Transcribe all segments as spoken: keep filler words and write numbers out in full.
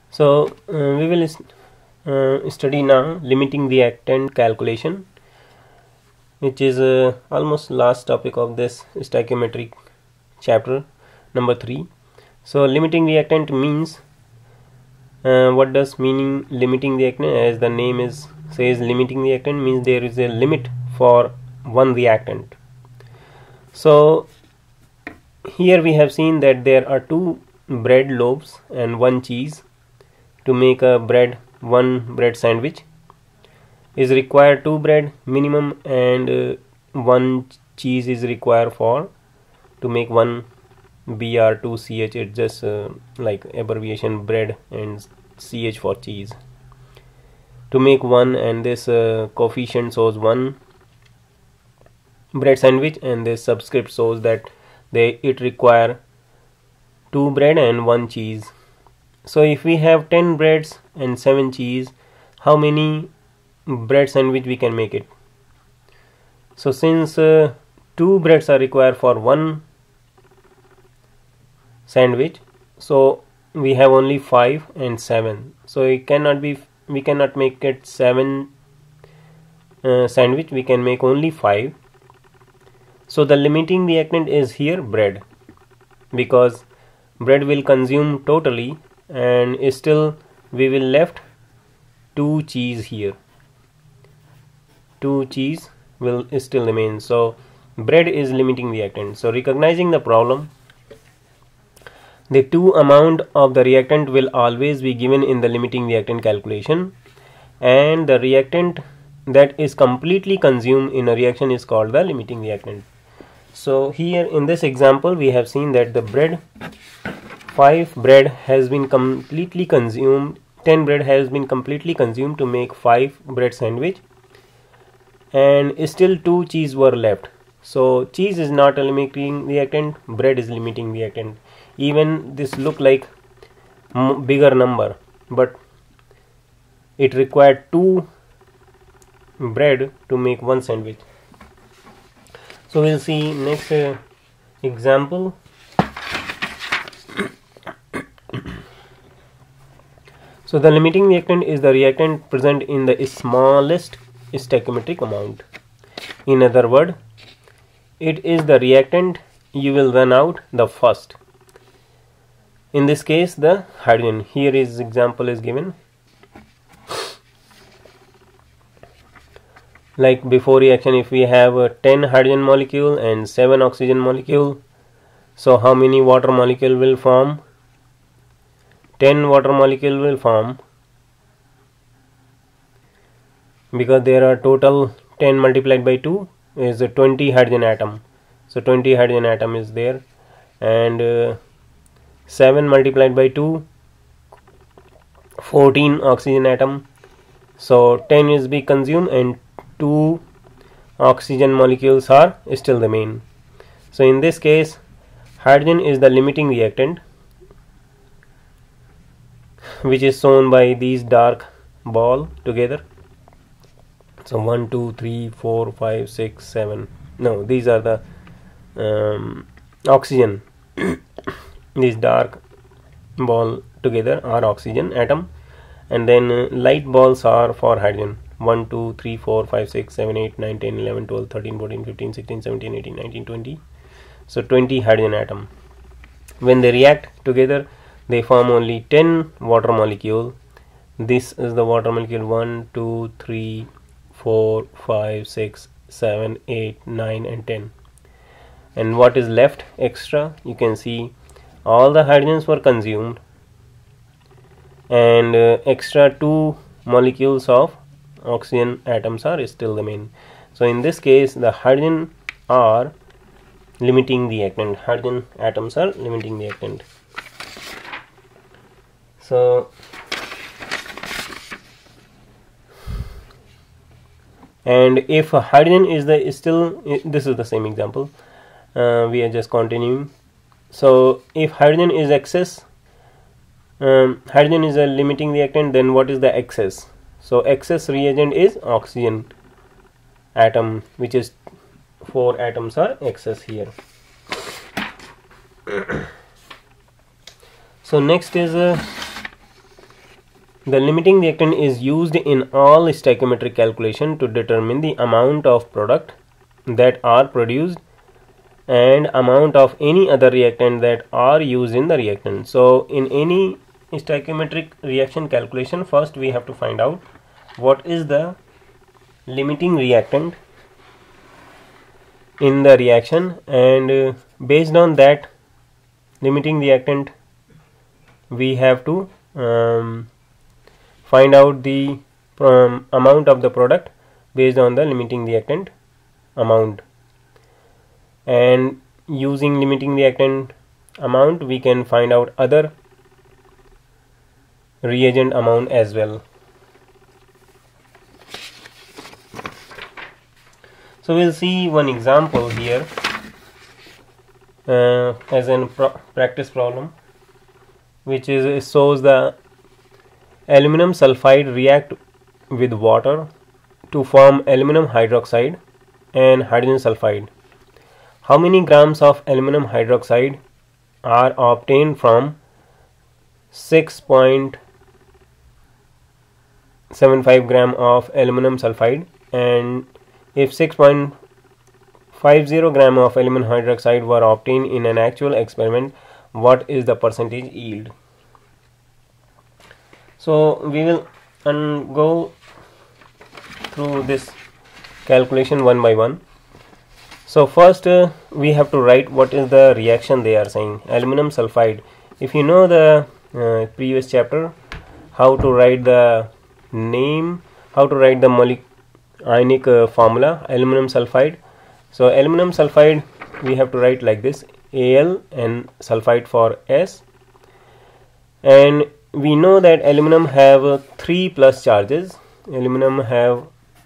So uh, we will uh, study now limiting reactant calculation, which is uh, almost last topic of this stoichiometry chapter number three. So limiting reactant means uh, what does meaning limiting reactant? As the name is says, limiting reactant means there is a limit for one reactant. So here we have seen that there are two bread loaves and one cheese. To make a bread one bread sandwich is required two bread minimum, and uh, one cheese is required for to make one B R two C H. It's just uh, like abbreviation, bread and C H for cheese. To make one, and this uh, coefficient shows one bread sandwich, and this subscript shows that they it require two bread and one cheese. So if we have ten breads and seven cheese, how many bread sandwich we can make it? So since uh, two breads are required for one sandwich, so we have only five and seven. So it cannot be we cannot make it seven uh, sandwich. We can make only five. So the limiting reactant is here bread, because bread will consume totally, and still we will left two cheese here. Two cheese will still remain. So bread is limiting reactant. So recognizing the problem, the two amount of the reactant will always be given in the limiting reactant calculation, and the reactant that is completely consumed in a reaction is called the limiting reactant. So here in this example we have seen that the bread five bread has been completely consumed, ten bread has been completely consumed to make five bread sandwich, and still two cheese were left. So cheese is not a limiting reactant, bread is limiting reactant. Even this look like m bigger number, but it required two bread to make one sandwich. So we'll see next uh, example. So the limiting reactant is the reactant present in the smallest stoichiometric amount. In other words, it is the reactant you will run out the first. In this case, the hydrogen. Here is example is given. Like before reaction, if we have uh, ten hydrogen molecule and seven oxygen molecule, so how many water molecule will form? ten water molecule will form, because there are total ten multiplied by two is a twenty hydrogen atom. So twenty hydrogen atom is there, and uh, seven multiplied by two, fourteen oxygen atom. So ten is be consumed and two oxygen molecules are still remain. So in this case, hydrogen is the limiting reactant, which is shown by these dark ball together. So one, two, three, four, five, six, seven. No, these are the um, oxygen. These dark ball together are oxygen atom, and then uh, light balls are for hydrogen. one, two, three, four, five, six, seven, eight, nine, ten, eleven, twelve, thirteen, fourteen, fifteen, sixteen, seventeen, eighteen, nineteen, twenty. So twenty hydrogen atom. When they react together, they form only ten water molecule. This is the water molecule one, two, three, four, five, six, seven, eight, nine and ten. And what is left extra? You can see all the hydrogens were consumed, and uh, extra two molecules of oxygen atoms are still remain. So in this case, the hydrogen are limiting reactant. Hydrogen atoms are limiting reactant. So and if hydrogen is the still, this is the same example, uh, we are just continuing. So if hydrogen is excess, um, hydrogen is a limiting reactant, then what is the excess? So excess reagent is oxygen atom, which is four atoms are excess here. So next is uh, The limiting reactant is used in all stoichiometric calculation to determine the amount of product that are produced and amount of any other reactant that are used in the reactant. So in any stoichiometric reaction calculation, first we have to find out what is the limiting reactant in the reaction, and uh, based on that limiting reactant we have to um, find out the um, amount of the product based on the limiting reactant amount, and using limiting reactant amount we can find out other reagent amount as well. So we'll see one example here uh, as a pro practice problem, which is it shows the aluminum sulfide react with water to form aluminum hydroxide and hydrogen sulfide. How many grams of aluminum hydroxide are obtained from six point seven five gram of aluminum sulfide, and if six point five zero gram of aluminum hydroxide were obtained in an actual experiment, what is the percentage yield? So we will um, go through this calculation one by one. So first uh, we have to write what is the reaction they are saying. Aluminum sulfide. If you know the uh, previous chapter, how to write the name, how to write the molecular ionic uh, formula aluminum sulfide. So aluminum sulfide we have to write like this: Al and sulfide for S, and we know that aluminum have uh, three plus charges. Aluminum have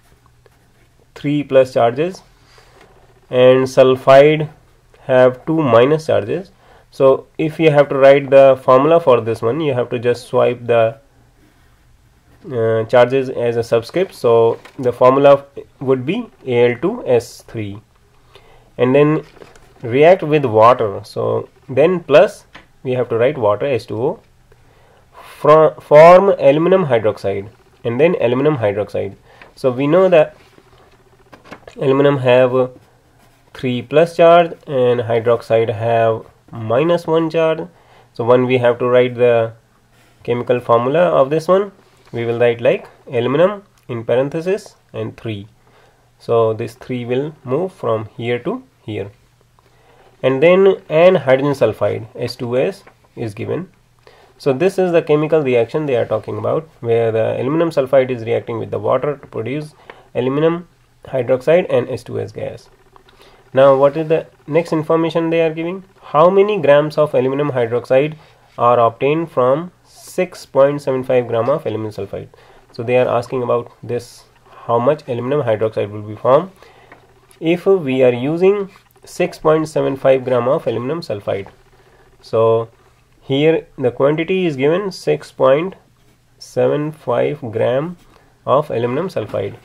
three plus charges and sulfide have two minus charges. So if you have to write the formula for this one, you have to just swipe the uh, charges as a subscript. So the formula would be A L two S three, and then react with water. So then plus we have to write water H two O, from form aluminum hydroxide and then aluminum hydroxide. So we know that aluminum have uh, three plus charge and hydroxide have minus one charge. So when we have to write the chemical formula of this one, we will write like aluminum in parenthesis and three. So this three will move from here to here, and then an hydrogen sulfide H two S is given. So this is the chemical reaction they are talking about, where the aluminum sulfide is reacting with the water to produce aluminum hydroxide and H two S gas. Now what is the next information they are giving? How many grams of aluminum hydroxide are obtained from six point seven five gram of aluminum sulfide? So they are asking about this, how much aluminum hydroxide will be formed if we are using six point seven five gram of aluminum sulfide. So here the quantity is given six point seven five gram of aluminum sulfide.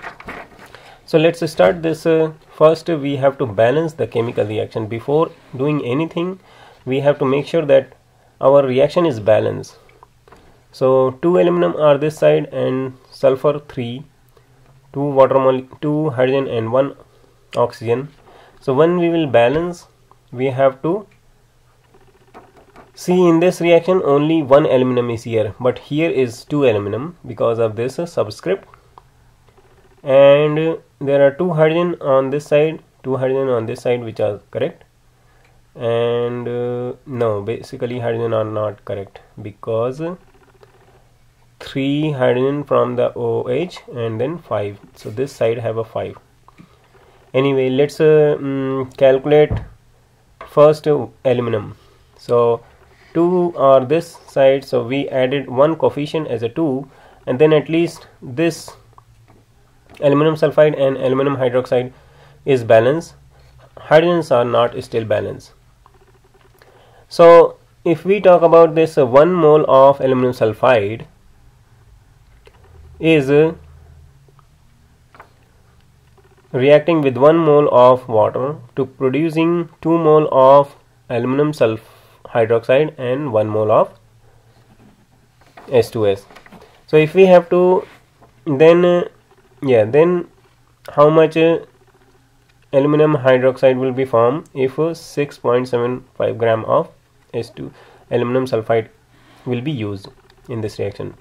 So let's start this. Uh, first we have to balance the chemical reaction. Before doing anything, we have to make sure that our reaction is balanced. So two aluminum are this side and sulfur three, two water mole, two hydrogen and one oxygen. So when we will balance, we have to see in this reaction only one aluminum is here, but here is two aluminum because of this uh, subscript, and uh, there are two hydrogen on this side, two hydrogen on this side, which are correct, and uh, no, basically hydrogen are not correct because uh, three hydrogen from the O H and then five, so this side have a five. Anyway, let's uh, um, calculate first uh, aluminum. So two are this side, so we added one coefficient as a two, and then at least this aluminum sulfide and aluminum hydroxide is balanced. Hydrogens are not still balanced. So if we talk about this, uh, one mole of aluminum sulfide is uh, reacting with one mole of water to producing two mole of aluminum sulfide hydroxide and one mole of H two S. So if we have to then uh, yeah then how much uh, aluminum hydroxide will be formed if uh, six point seven five gram of S two aluminum sulfide will be used in this reaction.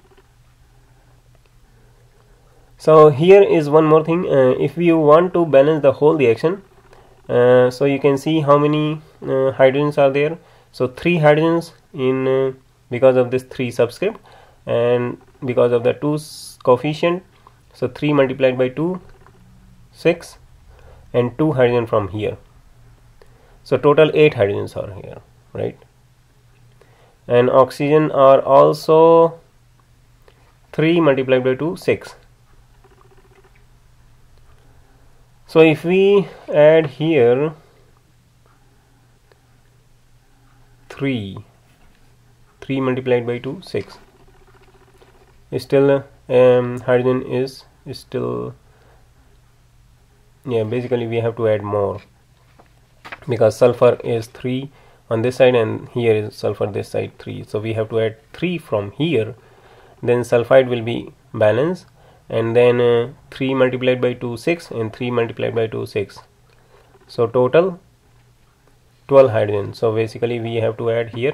So here is one more thing. Uh, if you want to balance the whole reaction, uh, so you can see how many uh, hydrogens are there. So three hydrogens in uh, because of this three subscript, and because of the two coefficient, so three multiplied by two, six, and two hydrogen from here. So total eight hydrogens are here, right? And oxygen are also three multiplied by two, six. So if we add here three, three multiplied by two, six, still um, hydrogen is, is still, yeah, basically we have to add more, because sulfur is three on this side and here is sulfur this side three, so we have to add three from here, then sulfide will be balanced, and then uh, three multiplied by two, six, and three multiplied by two, six, so total twelve hydrogen. So basically we have to add here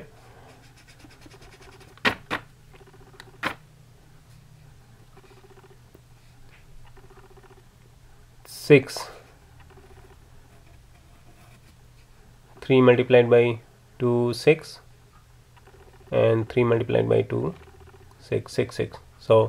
six, three multiplied by two, six, and three multiplied by two, six, six, six. So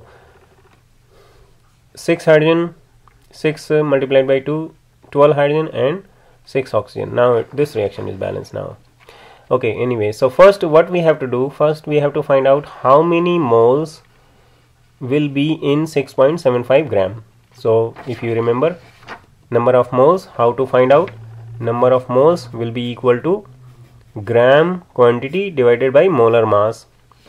six hydrogen, six uh, multiplied by two, twelve hydrogen, and six oxygen. Now this reaction is balanced now. Okay, anyway, so first what we have to do, first we have to find out how many moles will be in six point seven five gram. So if you remember, number of moles, how to find out? Number of moles will be equal to gram quantity divided by molar mass.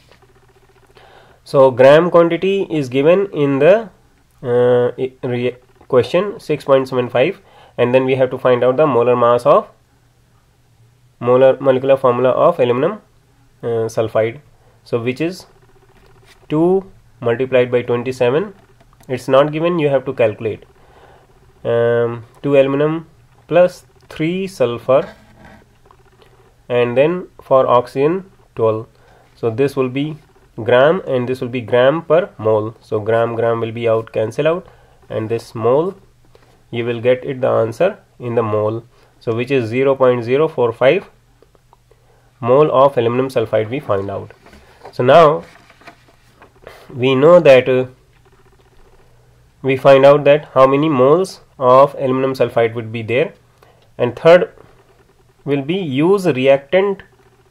So gram quantity is given in the uh, question six point seven five, and then we have to find out the molar mass of molar molecular formula of aluminum uh, sulfide, so which is two multiplied by twenty-seven. It's not given, you have to calculate. Um, two aluminum plus three sulfur, and then for oxygen twelve. So this will be gram and this will be gram per mole. So gram gram will be out, cancel out, and this mole you will get it the answer in the mole, so which is zero point zero four five mole of aluminum sulfide we find out. So now we know that uh, we find out that how many moles of aluminum sulfide would be there, and third will be use reactant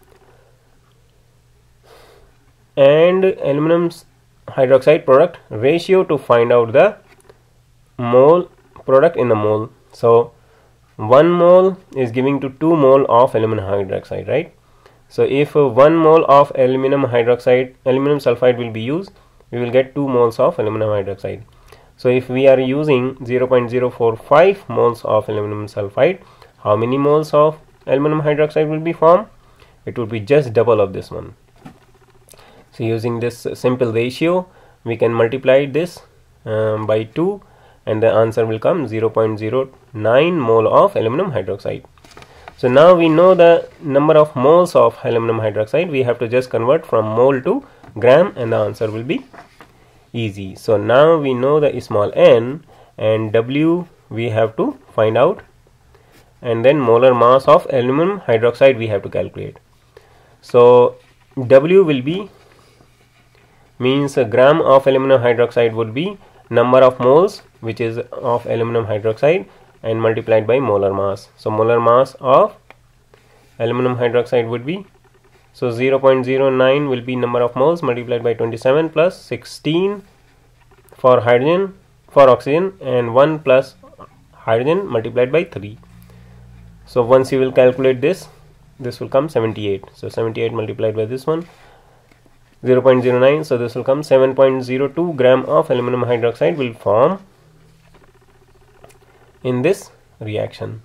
and aluminum hydroxide product ratio to find out the mole product in the mole. So one mole is giving to two mole of aluminum hydroxide, right? So if uh, one mole of aluminum hydroxide aluminum sulfide will be used, we will get two moles of aluminum hydroxide. So if we are using zero point zero four five moles of aluminum sulfide, how many moles of aluminum hydroxide will be formed? It would be just double of this one. So using this simple ratio, we can multiply this um, by two, and the answer will come zero point zero nine mole of aluminum hydroxide. So now we know the number of moles of aluminum hydroxide. We have to just convert from mole to gram, and the answer will be easy. So now we know the small n, and W we have to find out, and then molar mass of aluminum hydroxide we have to calculate. So W will be means a gram of aluminum hydroxide would be number of moles which is of aluminum hydroxide and multiplied by molar mass. So molar mass of aluminum hydroxide would be, so zero point zero nine will be number of moles multiplied by twenty-seven plus sixteen for hydrogen for oxygen, and one plus hydrogen multiplied by three. So once you will calculate this, this will come seventy-eight. So seventy-eight multiplied by this one, zero point zero nine, so this will come seven point zero two gram of aluminum hydroxide will form in this reaction.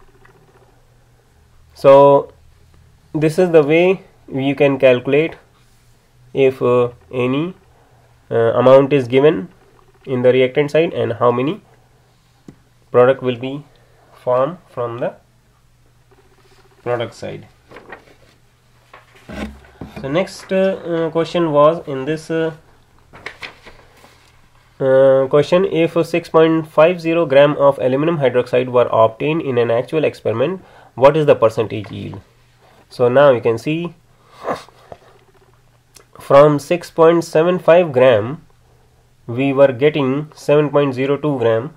So this is the way you can calculate if uh, any uh, amount is given in the reactant side and how many product will be formed from the product side. So next uh, uh, question was in this uh, uh, question, if six point five zero gram of aluminum hydroxide were obtained in an actual experiment, what is the percentage yield? So now you can see from six point seven five gram we were getting seven point zero two gram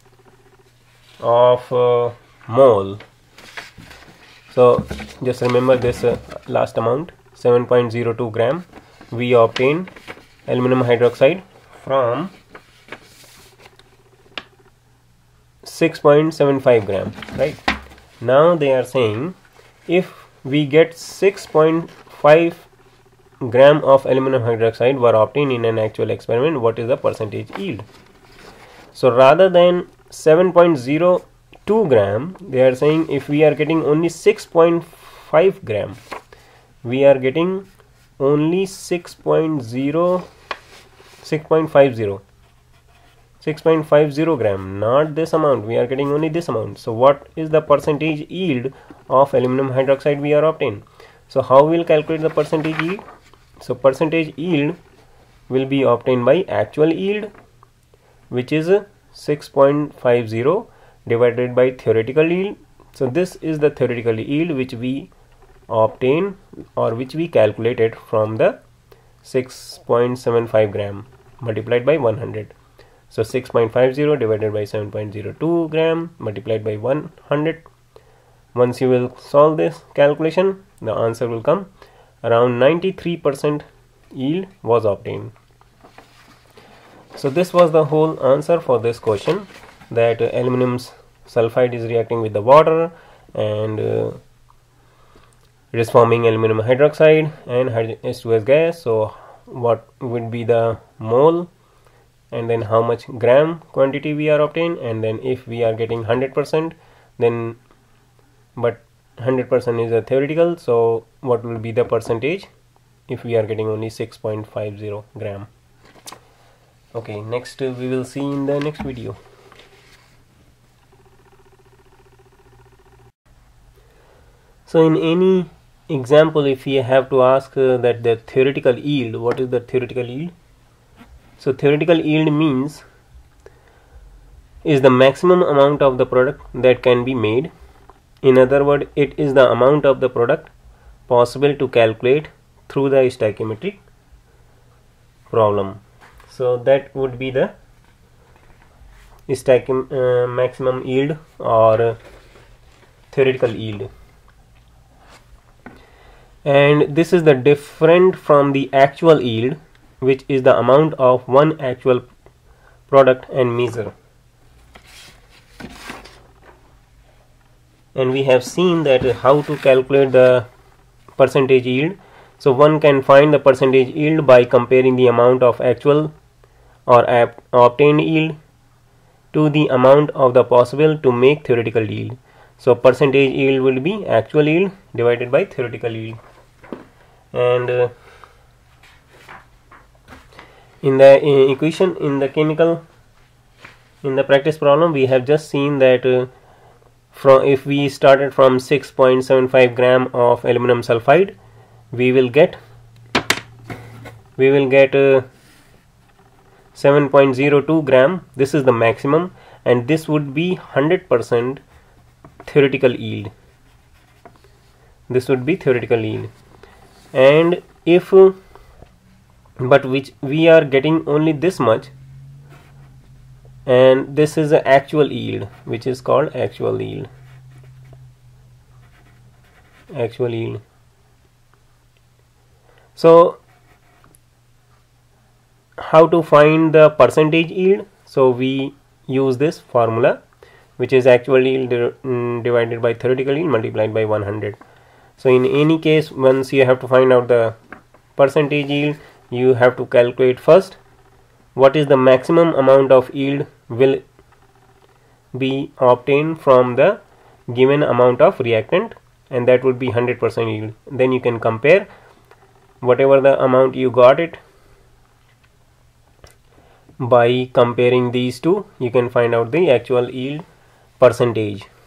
of uh, mole. So just remember this uh, last amount, seven point zero two gram we obtained aluminum hydroxide from six point seven five gram, right? Now they are saying if we get six point five gram of aluminum hydroxide were obtained in an actual experiment, what is the percentage yield? So rather than seven point zero two gram, they are saying if we are getting only six point five gram, we are getting only six point zero six point five zero six point five zero gram, not this amount, we are getting only this amount. So what is the percentage yield of aluminum hydroxide we are obtained? So how we will calculate the percentage yield? So percentage yield will be obtained by actual yield, which is six point five zero divided by theoretical yield. So this is the theoretical yield which we obtain or which we calculated from the six point seven five gram multiplied by one hundred. So six point five zero divided by seven point zero two gram multiplied by one hundred. Once you will solve this calculation, the answer will come around ninety-three percent yield was obtained. So this was the whole answer for this question, that uh, aluminum sulfide is reacting with the water and uh, it is forming aluminum hydroxide and H two S gas. So what would be the mole, and then how much gram quantity we are obtained, and then if we are getting one hundred percent, then but one hundred percent is a theoretical, so what will be the percentage if we are getting only six point five zero gram. Okay, next uh, we will see in the next video. So in any example, if we have to ask uh, that the theoretical yield, what is the theoretical yield? So theoretical yield means is the maximum amount of the product that can be made. In other words, it is the amount of the product possible to calculate through the stoichiometric problem. So that would be the stoichio uh, maximum yield or uh, theoretical yield. And this is the different from the actual yield, which is the amount of one actual product and measure. And we have seen that uh, how to calculate the percentage yield. So one can find the percentage yield by comparing the amount of actual or obtained yield to the amount of the possible to make theoretical yield. So percentage yield will be actual yield divided by theoretical yield. And uh, in the uh, equation in the chemical, in the practice problem, we have just seen that uh, from if we started from six point seven five gram of aluminum sulfide, we will get we will get uh, seven point zero two gram. This is the maximum, and this would be one hundred percent theoretical yield. This would be theoretical yield. And if uh, but which we are getting only this much, and this is the actual yield, which is called actual yield. Actual yield. So how to find the percentage yield? So we use this formula, which is actual yield divided by theoretical yield multiplied by one hundred. So in any case, once you have to find out the percentage yield, you have to calculate first what is the maximum amount of yield will be obtained from the given amount of reactant, and that would be one hundred percent yield. Then you can compare whatever the amount you got it by comparing these two you can find out the actual yield percentage.